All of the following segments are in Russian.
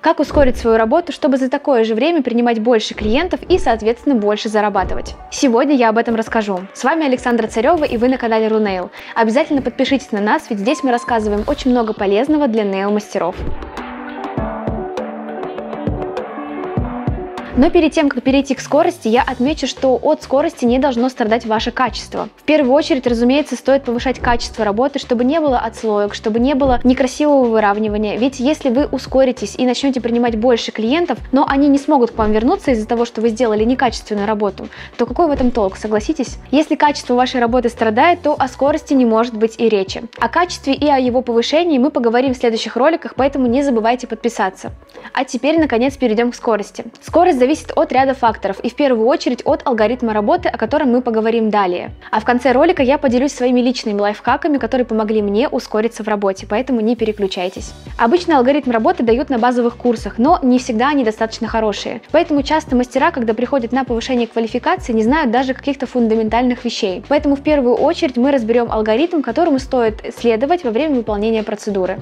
Как ускорить свою работу, чтобы за такое же время принимать больше клиентов и, соответственно, больше зарабатывать. Сегодня я об этом расскажу. С вами Александра Царева, и вы на канале Runail. Обязательно подпишитесь на нас, ведь здесь мы рассказываем очень много полезного для нейл-мастеров. Но перед тем, как перейти к скорости, я отмечу, что от скорости не должно страдать ваше качество. В первую очередь, разумеется, стоит повышать качество работы, чтобы не было отслоек, чтобы не было некрасивого выравнивания. Ведь если вы ускоритесь и начнете принимать больше клиентов, но они не смогут к вам вернуться из-за того, что вы сделали некачественную работу, то какой в этом толк, согласитесь? Если качество вашей работы страдает, то о скорости не может быть и речи. О качестве и о его повышении мы поговорим в следующих роликах, поэтому не забывайте подписаться. А теперь, наконец, перейдем к скорости. Скорость зависит от ряда факторов и в первую очередь от алгоритма работы, о котором мы поговорим далее. А в конце ролика я поделюсь своими личными лайфхаками, которые помогли мне ускориться в работе, поэтому не переключайтесь. Обычно алгоритм работы дают на базовых курсах, но не всегда они достаточно хорошие. Поэтому часто мастера, когда приходят на повышение квалификации, не знают даже каких-то фундаментальных вещей. Поэтому в первую очередь мы разберем алгоритм, которому стоит следовать во время выполнения процедуры.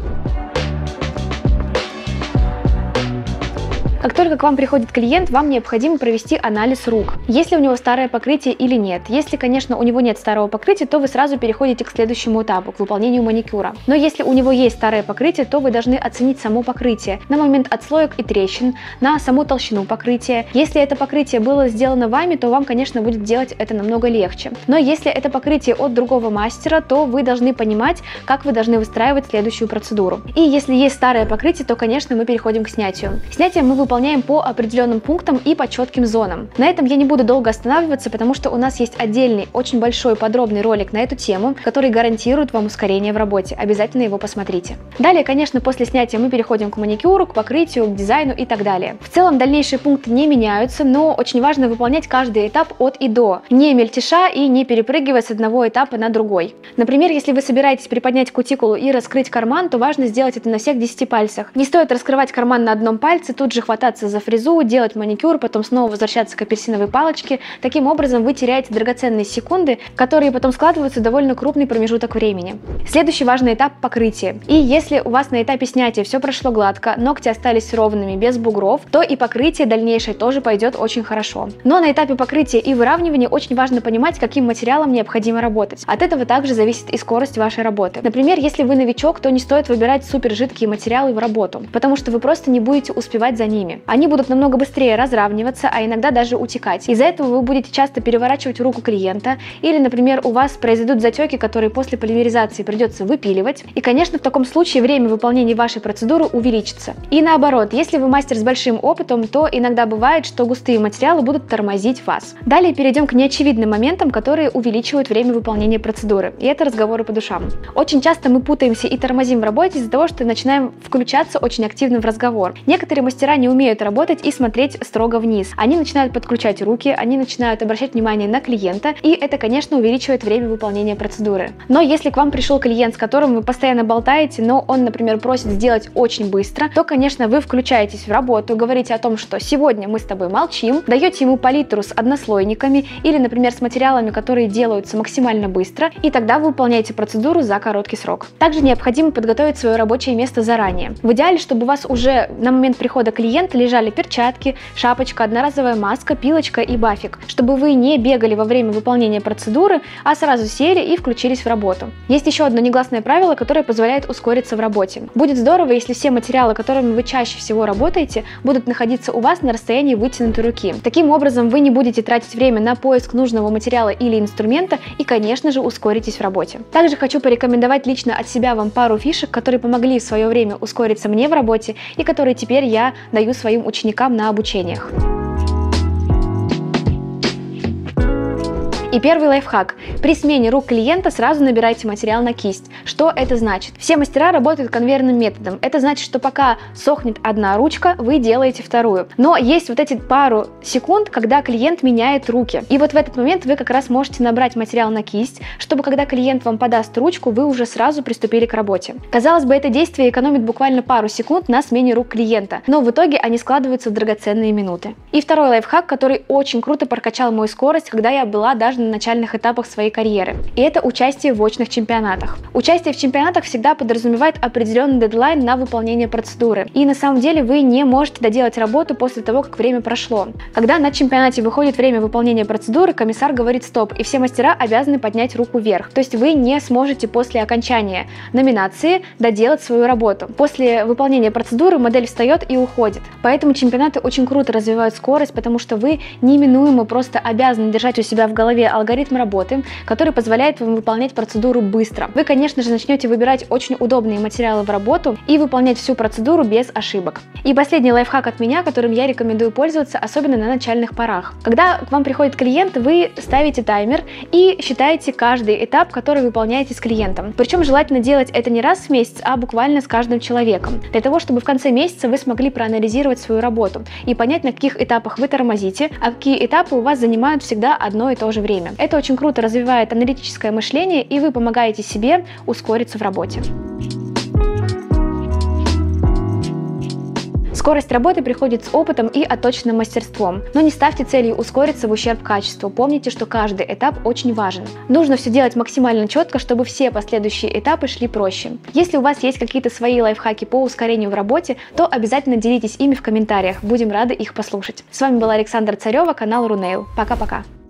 Как только к вам приходит клиент, вам необходимо провести анализ рук. Есть ли у него старое покрытие или нет. Если, конечно, у него нет старого покрытия, то вы сразу переходите к следующему этапу, к выполнению маникюра. Но если у него есть старое покрытие, то вы должны оценить само покрытие на момент отслоек и трещин, на саму толщину покрытия. Если это покрытие было сделано вами, то вам, конечно, будет делать это намного легче. Но если это покрытие от другого мастера, то вы должны понимать, как вы должны выстраивать следующую процедуру. И если есть старое покрытие, то, конечно, мы переходим к снятию. Снятие мы выполняем по определенным пунктам и по четким зонам. На этом я не буду долго останавливаться, потому что у нас есть отдельный, очень большой подробный ролик на эту тему, который гарантирует вам ускорение в работе. Обязательно его посмотрите. Далее, конечно, после снятия мы переходим к маникюру, к покрытию, к дизайну и так далее. В целом дальнейшие пункты не меняются, но очень важно выполнять каждый этап от и до, не мельтеша и не перепрыгивая с одного этапа на другой. Например, если вы собираетесь приподнять кутикулу и раскрыть карман, то важно сделать это на всех 10 пальцах. Не стоит раскрывать карман на одном пальце, тут же хвататься за фрезу, делать маникюр, потом снова возвращаться к апельсиновой палочке. Таким образом вы теряете драгоценные секунды, которые потом складываются в довольно крупный промежуток времени. Следующий важный этап — покрытие. И если у вас на этапе снятия все прошло гладко, ногти остались ровными, без бугров, то и покрытие дальнейшее тоже пойдет очень хорошо. Но на этапе покрытия и выравнивания очень важно понимать, каким материалом необходимо работать. От этого также зависит и скорость вашей работы. Например, если вы новичок, то не стоит выбирать супер жидкие материалы в работу, потому что вы просто не будете успевать за ними. Они будут намного быстрее разравниваться, а иногда даже утекать. Из-за этого вы будете часто переворачивать руку клиента, или, например, у вас произойдут затеки, которые после полимеризации придется выпиливать. И, конечно, в таком случае время выполнения вашей процедуры увеличится. И наоборот, если вы мастер с большим опытом, то иногда бывает, что густые материалы будут тормозить вас. Далее перейдем к неочевидным моментам, которые увеличивают время выполнения процедуры. И это разговоры по душам. Очень часто мы путаемся и тормозим в работе из-за того, что начинаем включаться очень активно в разговор. Некоторые мастера не умеют работать и смотреть строго вниз. Они начинают подключать руки, они начинают обращать внимание на клиента, и это, конечно, увеличивает время выполнения процедуры. Но если к вам пришел клиент, с которым вы постоянно болтаете, но он, например, просит сделать очень быстро, то, конечно, вы включаетесь в работу, говорите о том, что сегодня мы с тобой молчим, даете ему палитру с однослойниками или, например, с материалами, которые делаются максимально быстро, и тогда вы выполняете процедуру за короткий срок. Также необходимо подготовить свое рабочее место заранее. В идеале, чтобы у вас уже на момент прихода клиента лежали перчатки, шапочка, одноразовая маска, пилочка и бафик, чтобы вы не бегали во время выполнения процедуры, а сразу сели и включились в работу. Есть еще одно негласное правило, которое позволяет ускориться в работе. Будет здорово, если все материалы, которыми вы чаще всего работаете, будут находиться у вас на расстоянии вытянутой руки. Таким образом, вы не будете тратить время на поиск нужного материала или инструмента и, конечно же, ускоритесь в работе. Также хочу порекомендовать лично от себя вам пару фишек, которые помогли в свое время ускориться мне в работе и которые теперь я даю своим ученикам на обучениях. И первый лайфхак. При смене рук клиента сразу набирайте материал на кисть. Что это значит? Все мастера работают конвейерным методом. Это значит, что пока сохнет одна ручка, вы делаете вторую. Но есть вот эти пару секунд, когда клиент меняет руки. И вот в этот момент вы как раз можете набрать материал на кисть, чтобы когда клиент вам подаст ручку, вы уже сразу приступили к работе. Казалось бы, это действие экономит буквально пару секунд на смене рук клиента, но в итоге они складываются в драгоценные минуты. И второй лайфхак, который очень круто прокачал мою скорость, когда я была даже на начальных этапах своей карьеры. И это участие в очных чемпионатах. Участие в чемпионатах всегда подразумевает определенный дедлайн на выполнение процедуры. И на самом деле вы не можете доделать работу после того, как время прошло. Когда на чемпионате выходит время выполнения процедуры, комиссар говорит стоп, и все мастера обязаны поднять руку вверх. То есть вы не сможете после окончания номинации доделать свою работу. После выполнения процедуры модель встает и уходит. Поэтому чемпионаты очень круто развивают скорость, потому что вы неминуемо просто обязаны держать у себя в голове алгоритм работы, который позволяет вам выполнять процедуру быстро. Вы, конечно же, начнете выбирать очень удобные материалы в работу и выполнять всю процедуру без ошибок. И последний лайфхак от меня, которым я рекомендую пользоваться, особенно на начальных порах. Когда к вам приходит клиент, вы ставите таймер и считаете каждый этап, который выполняете с клиентом. Причем желательно делать это не раз в месяц, а буквально с каждым человеком, для того, чтобы в конце месяца вы смогли проанализировать свою работу и понять, на каких этапах вы тормозите, а какие этапы у вас занимают всегда одно и то же время. Это очень круто развивает аналитическое мышление, и вы помогаете себе ускориться в работе. Скорость работы приходит с опытом и отточенным мастерством, но не ставьте целью ускориться в ущерб качеству. Помните, что каждый этап очень важен. Нужно все делать максимально четко, чтобы все последующие этапы шли проще. Если у вас есть какие-то свои лайфхаки по ускорению в работе, то обязательно делитесь ими в комментариях, будем рады их послушать. С вами была Александра Царева, канал Runnail. Пока-пока!